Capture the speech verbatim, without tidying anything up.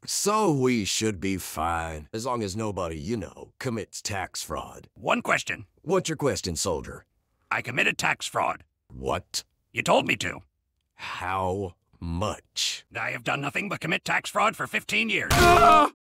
So we should be fine, as long as nobody, you know, commits tax fraud. One question. What's your question, soldier? I committed tax fraud. What? You told me to. How much? I have done nothing but commit tax fraud for fifteen years. Ah!